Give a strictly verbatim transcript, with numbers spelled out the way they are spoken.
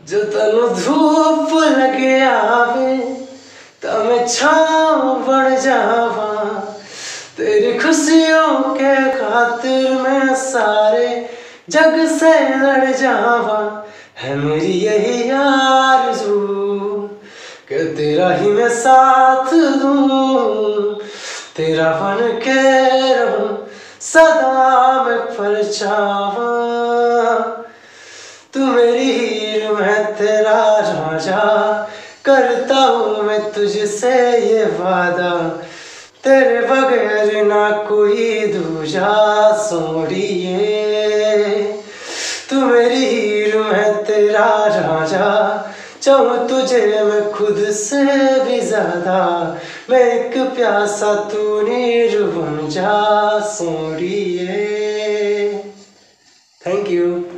जो तनु धूप लगे आवे तमें छाँव बन जावा। तेरी खुशियों के खातिर मैं सारे जग से लड़ जावा। है मेरी यही आरज़ू कि तेरा ही मैं साथ दूँ, तेरा बन के रहूं सदा मैं परछावा। तू मेरी हीर मैं तेरा राजा, करता हूँ मैं तुझसे ये वादा। तेरे बगैर ना कोई दूजा सोड़िए। तू मेरी हीर मैं तेरा राजा, चाहूँ तुझे मैं खुद से भी ज्यादा। मैं एक प्यासा तू नीर बन जा सोड़िए। Thank you.